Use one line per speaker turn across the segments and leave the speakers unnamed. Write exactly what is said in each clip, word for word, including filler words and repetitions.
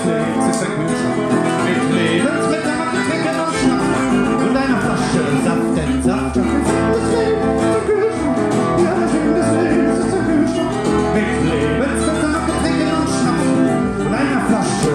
links ist der Kühlschrank. Mit Lebensmitteln und Getränken und Schnaps und einer Flasche Saft, denn Saft hat das Leben ist der Kühlschrank. Ja, der Sinn des Lebens ist der Kühlschrank. Mit Lebensmitteln und Getränken und Schnaps und einer Flasche.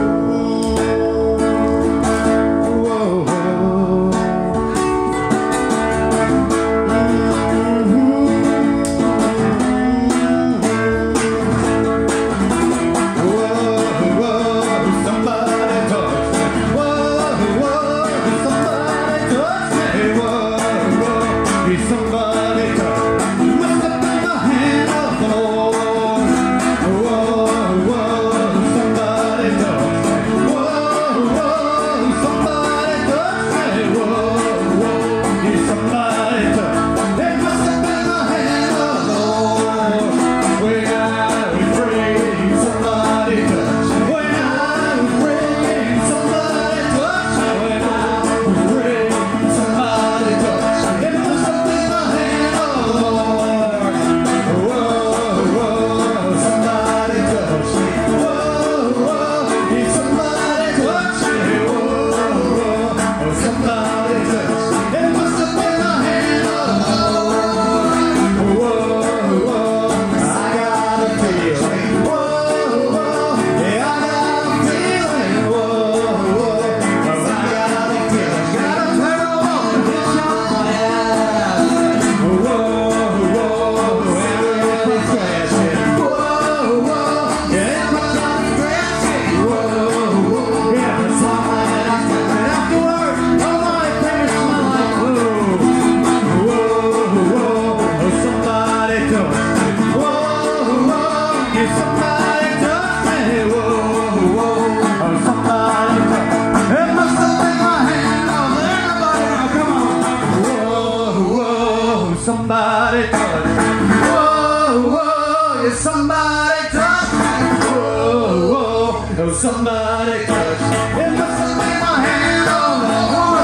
Somebody touch me. Whoa, whoa, yeah, somebody touch me. Whoa, whoa, oh, somebody touch me. It must have been my hand on the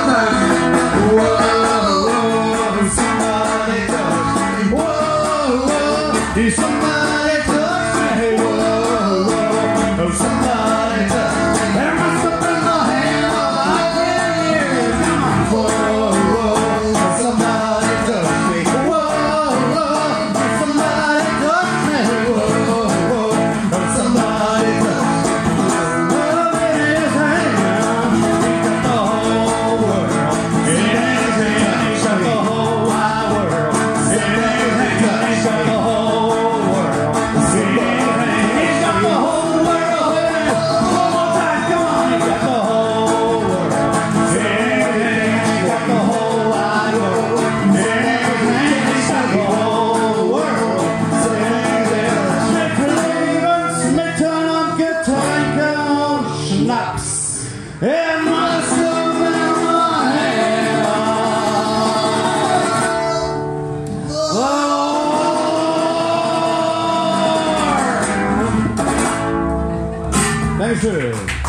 water. Whoa, whoa, somebody touch me. Whoa, whoa, yeah, somebody touch me. Whoa, whoa, oh, somebody touch me. It must have been my hand on the water. Come on. Whoa, whoa, oh, somebody touch me. It must have been my hand. Oh. Dankeschön.